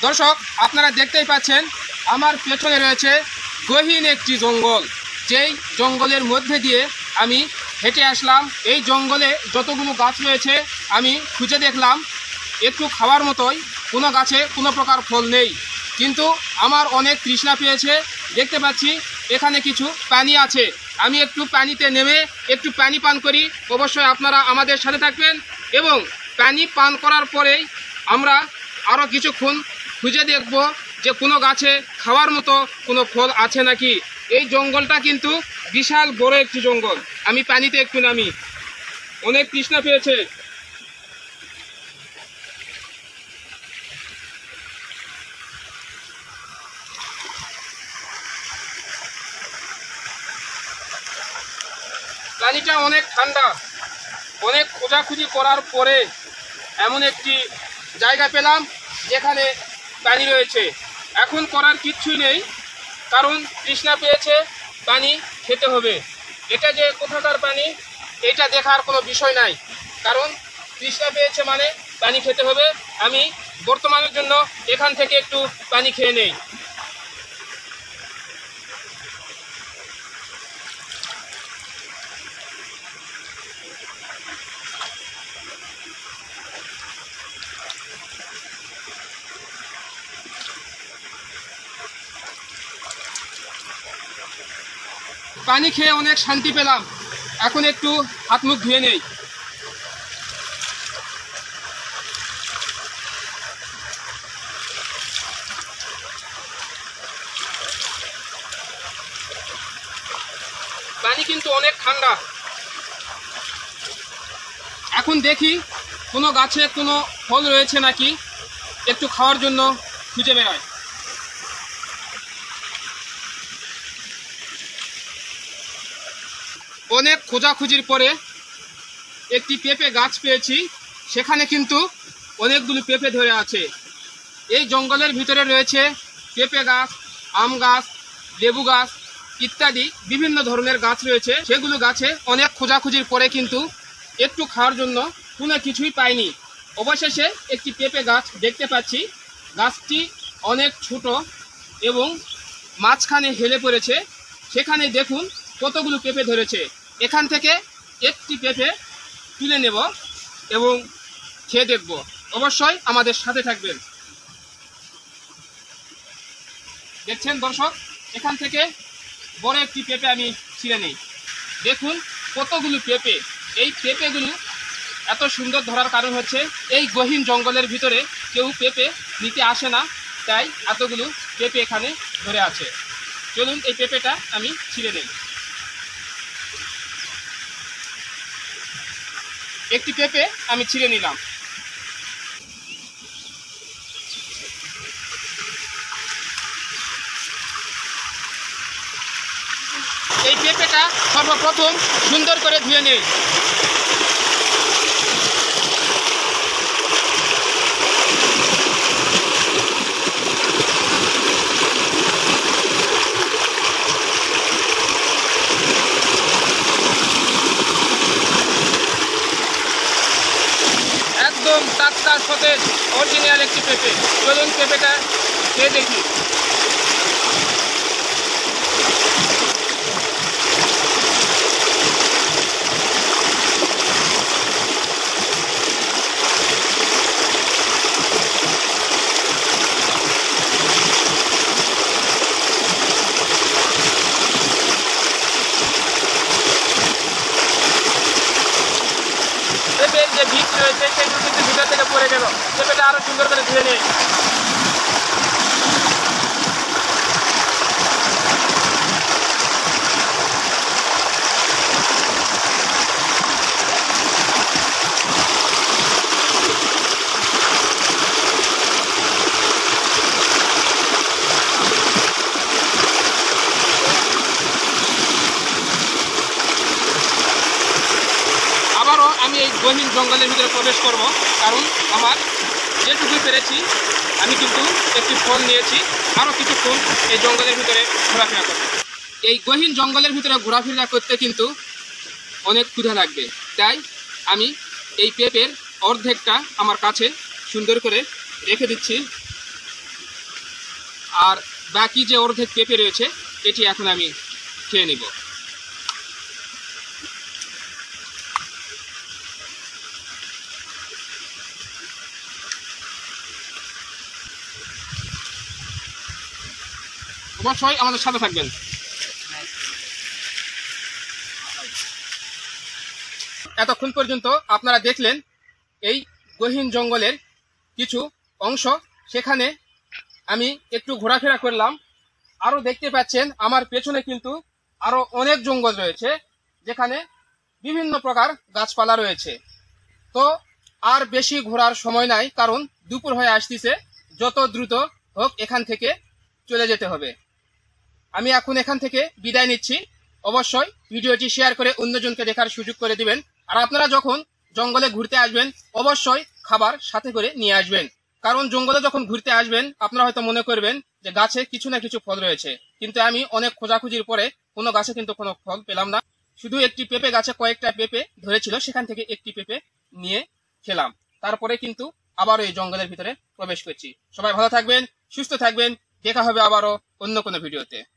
দর্শক, আপনারা দেখতেই পাচ্ছেন আমার পেছনে রয়েছে গহীন একটি জঙ্গল। যেই জঙ্গলের মধ্যে দিয়ে আমি হেঁটে আসলাম। এই জঙ্গলে যতগুলো গাছ রয়েছে আমি খুঁজে দেখলাম, একটু খাওয়ার মতোই কোনো গাছে কোনো প্রকার ফল নেই, কিন্তু আমার অনেক তৃষ্ণা পেয়েছে। দেখতে পাচ্ছি এখানে কিছু পানি আছে, আমি একটু পানিতে নেমে একটু পানি পান করি। অবশ্যই আপনারা আমাদের সাথে থাকবেন এবং পানি পান করার পরেই আমরা আরও কিছুক্ষণ খুঁজে দেখব যে কোনো গাছে খাওয়ার মতো কোনো ফল আছে নাকি। এই জঙ্গলটা কিন্তু বিশাল বড় একটি জঙ্গল। আমি পানিতে একটু নামি, অনেক তৃষ্ণা পেয়েছে। পানিটা অনেক ঠান্ডা। অনেক খোঁজাখুঁজি করার পরে এমন একটি জায়গা পেলাম যেখানে পানি রয়েছে। এখন করার কিচ্ছুই নেই, কারণ তৃষ্ণা পেয়েছে, পানি খেতে হবে। এটা যে কোথাকার পানি এটা দেখার কোনো বিষয় নাই, কারণ তৃষ্ণা পেয়েছে মানে পানি খেতে হবে। আমি বর্তমানের জন্য এখান থেকে একটু পানি খেয়ে নেই। পানি খেয়ে অনেক শান্তি পেলাম। এখন একটু হাত মুখ ধুয়ে নেই। পানি কিন্তু অনেক ঠান্ডা। এখন দেখি কোনো গাছে কোনো ফল রয়েছে নাকি, একটু খাওয়ার জন্য খুঁজে বেড়াই। অনেক খোঁজাখুঁজির পরে একটি পেঁপে গাছ পেয়েছি। সেখানে কিন্তু অনেকগুলো পেঁপে ধরে আছে। এই জঙ্গলের ভিতরে রয়েছে পেঁপে গাছ, আম গাছ, লেবু গাছ ইত্যাদি বিভিন্ন ধরনের গাছ রয়েছে। সেগুলো গাছে অনেক খোঁজাখুঁজির পরে কিন্তু একটু খাওয়ার জন্য কোনো কিছুই পাইনি। অবশেষে একটি পেঁপে গাছ দেখতে পাচ্ছি। গাছটি অনেক ছোট এবং মাঝখানে হেলে পড়েছে। সেখানে দেখুন কতগুলো পেঁপে ধরেছে। এখান থেকে একটি পেঁপে তুলে নেব এবং খেয়ে দেখব। অবশ্যই আমাদের সাথে থাকবেন। দেখছেন দর্শক, এখান থেকে বড় একটি পেঁপে আমি ছিঁড়ে নিই। দেখুন কতগুলো পেঁপে। এই পেঁপেগুলো এত সুন্দর ধরার কারণ হচ্ছে এই গহীন জঙ্গলের ভিতরে কেউ পেঁপে নিতে আসে না, তাই এতগুলো পেঁপে এখানে ধরে আছে। চলুন এই পেঁপেটা আমি ছিঁড়ে নিই। একটি পেঁপে আমি ছিঁড়ে নিলাম। এই পেঁপেটা সর্বপ্রথম সুন্দর করে ধুয়ে নেই। একদম টাটকা সতেজ অরিজিনাল একটি পেঁপে। চলুন পেঁপেটা খেয়ে দেখি। পেঁপের যে বীজ রয়েছে সেগুলো কিন্তু ভিতর থেকে পড়ে গেল। পেঁপেটা আরো সুন্দর করে ধুয়ে নেই। আবারও আমি এই গহীন জঙ্গলের ভিতরে প্রবেশ করব, কারণ আমার যেটুকু পেরেছি আমি কিন্তু একটি ফল নিয়েছি। আরও কিছুক্ষণ এই জঙ্গলের ভিতরে ঘোরাফেরা করব। এই গহীন জঙ্গলের ভিতরে ঘোরাফেরা করতে কিন্তু অনেক ক্ষুধা লাগবে, তাই আমি এই পেঁপের অর্ধেকটা আমার কাছে সুন্দর করে রেখে দিচ্ছি। আর বাকি যে অর্ধেক পেঁপে রয়েছে এটি এখন আমি খেয়ে নিব। অবশ্যই আমাদের সাথে থাকবেন। এতক্ষণ পর্যন্ত আপনারা দেখলেন এই গহীন জঙ্গলের কিছু অংশ। সেখানে আমি একটু ঘোরাফেরা করলাম। আরো দেখতে পাচ্ছেন আমার পেছনে কিন্তু আরো অনেক জঙ্গল রয়েছে, যেখানে বিভিন্ন প্রকার গাছপালা রয়েছে। তো আর বেশি ঘোরার সময় নাই, কারণ দুপুর হয়ে আসতেছে। যত দ্রুত হোক এখান থেকে চলে যেতে হবে। আমি এখন এখান থেকে বিদায় নিচ্ছি। অবশ্যই ভিডিওটি শেয়ার করে অন্যজনকে দেখার সুযোগ করে দিবেন। আর আপনারা যখন জঙ্গলে ঘুরতে আসবেন অবশ্যই খাবার সাথে করে নিয়ে আসবেন, কারণ জঙ্গলে যখন ঘুরতে আসবেন আপনারা হয়তো মনে করবেন যে গাছে কিছু না কিছু ফল রয়েছে, কিন্তু আমি অনেক খোঁজাখুঁজির পরে কোনো গাছে কিন্তু কোনো ফল পেলাম না। শুধু একটি পেঁপে গাছে কয়েকটা পেঁপে ধরেছিল, সেখান থেকে একটি পেঁপে নিয়ে খেলাম। তারপরে কিন্তু আবারও এই জঙ্গলের ভিতরে প্রবেশ করছি। সবাই ভালো থাকবেন, সুস্থ থাকবেন। দেখা হবে আবারও অন্য কোনো ভিডিওতে।